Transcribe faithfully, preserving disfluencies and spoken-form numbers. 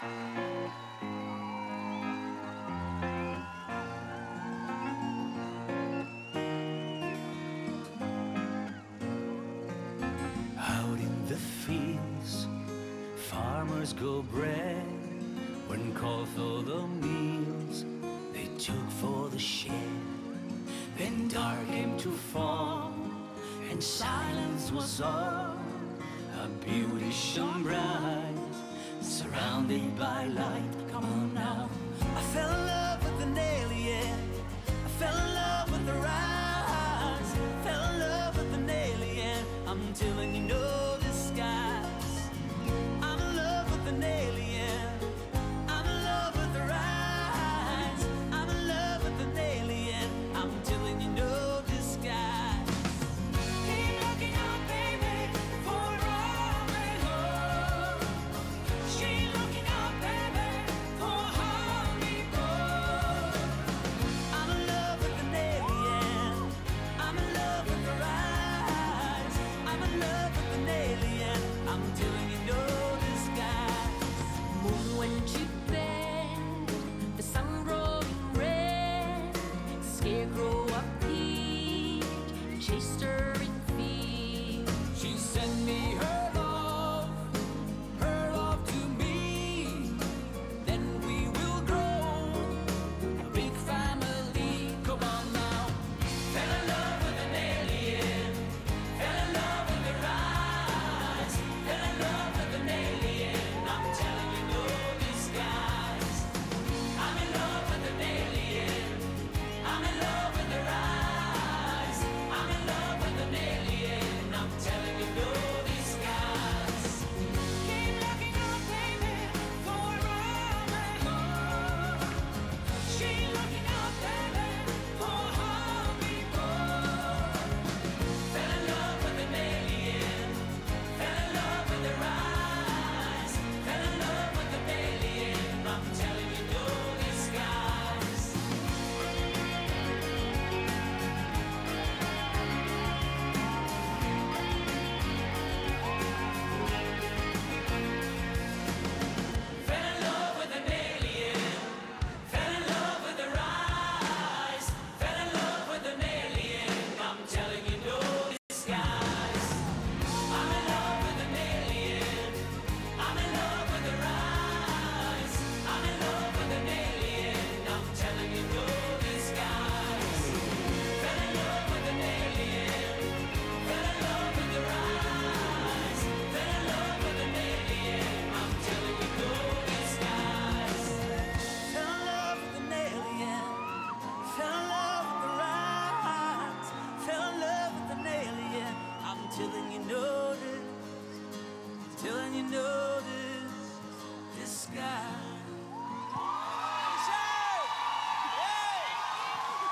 Out in the fields, farmers go bread. When called for the meals, they took for the shed. Then dark came to fall, and silence was all. A beauty shone bright, surrounded by light. Come on now. I fell in love with an alien. I fell in love with her eyes. Fell in love with an alien. I'm telling you, no disguise. I'm in love with an alien. I'm in love with her eyes. I'm in love with an alien. I'm telling you, no disguise. Keep looking out, baby, for all we hold. She looking out, baby, for all we hold. I'm in love with an alien. I'm in love with her eyes. I'm in love with an alien. I'm telling you, no disguise. Moon went to bed, the sun growing red. Scarecrow appeared, chased her in fear. She sent me her love, her love to me. Then we will grow a big family. Come on now. Fell in love with an alien. Fell in love with her eyes. Fell in love with an alien. I'm telling you, no disguise. I'm in love with an alien. I'm in love with her eyes. I'm in love with an alien. I'm telling you, no disguise. Keep looking up, baby, for all we hold. She looking up, baby, for all we hold. Fell in love with an alien. Fell in love with her eyes. Fell in love with an alien. I'm telling you, no disguise. Fell in love with an alien. Fell in love with her eyes. Fell in love with an alien. I'm telling you, no disguise. I'm in love with an alien. I'm in love with her eyes. I'm in love with an alien. I'm telling you, no disguise. Fell in love with an alien. Fell in love with her eyes. Fell in love with an alien. I'm telling you, no disguise. Fell in love with an alien. Fell in love with her eyes. Fell in love with an alien. I'm telling you, no this. Telling you, no this. Disguise.